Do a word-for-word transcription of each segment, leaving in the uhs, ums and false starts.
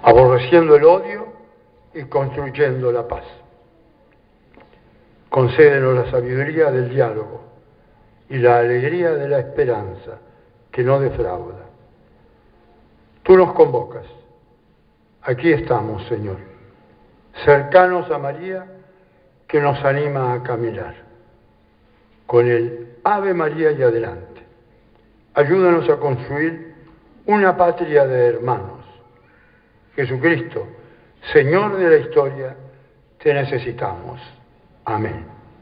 aborreciendo el odio y construyendo la paz. Concédenos la sabiduría del diálogo y la alegría de la esperanza que no defrauda. Tú nos convocas. Aquí estamos, Señor, cercanos a María, que nos anima a caminar. Con el Ave María y adelante. Ayúdanos a construir una patria de hermanos. Jesucristo, Señor de la historia, te necesitamos. Amén.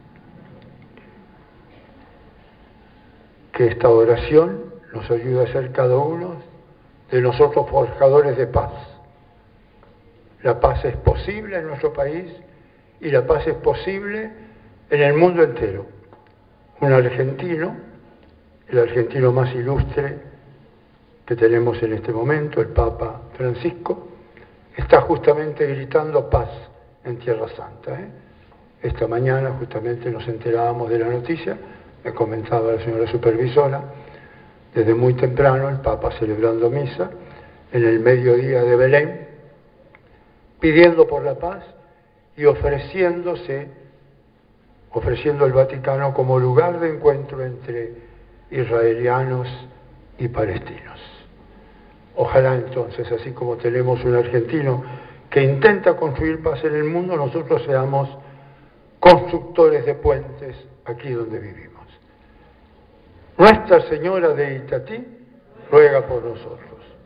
Que esta oración nos ayude a ser cada uno de nosotros forjadores de paz. La paz es posible en nuestro país y la paz es posible en el mundo entero. Un argentino, el argentino más ilustre que tenemos en este momento, el Papa Francisco, está justamente gritando paz en Tierra Santa. ¿eh? Esta mañana justamente nos enterábamos de la noticia, me comentaba la señora supervisora, desde muy temprano el Papa celebrando misa en el mediodía de Belén, pidiendo por la paz y ofreciéndose, ofreciendo el Vaticano como lugar de encuentro entre israelianos y palestinos. Ojalá entonces, así como tenemos un argentino que intenta construir paz en el mundo, nosotros seamos constructores de puentes aquí donde vivimos. Nuestra Señora de Itatí ruega por nosotros.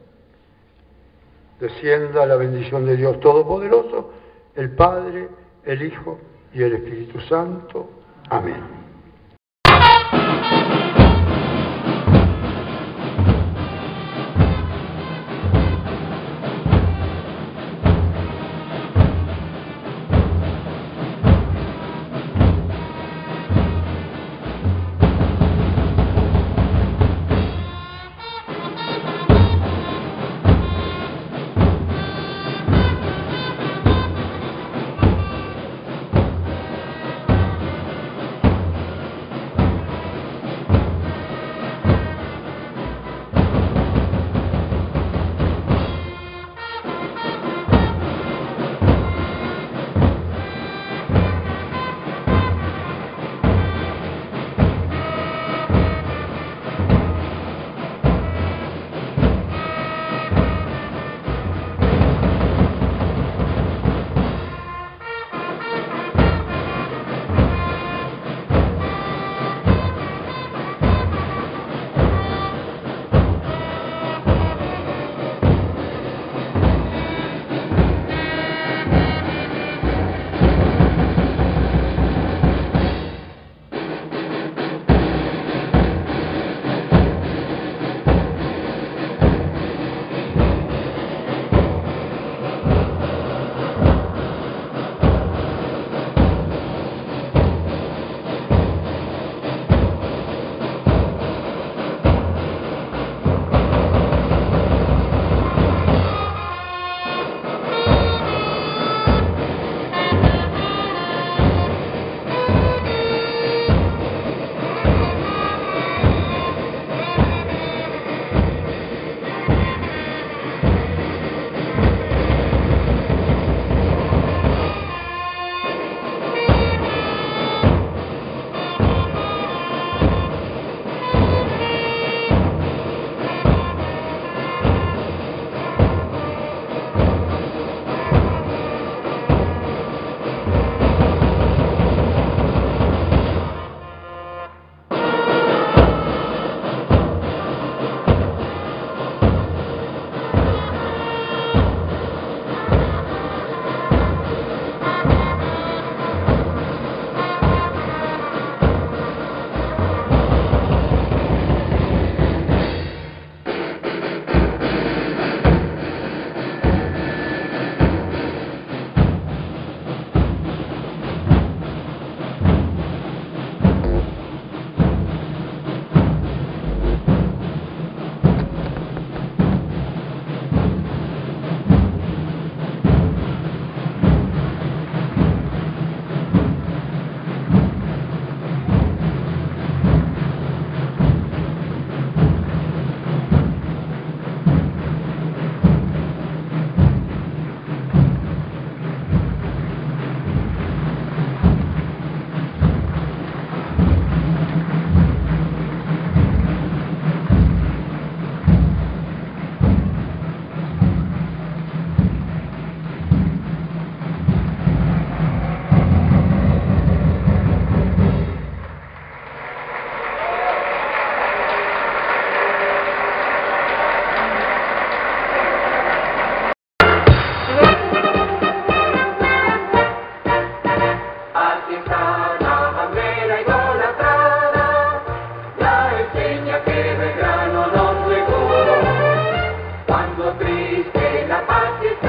Descienda la bendición de Dios Todopoderoso, el Padre, el Hijo y el Espíritu Santo. Amén. triste, la paz es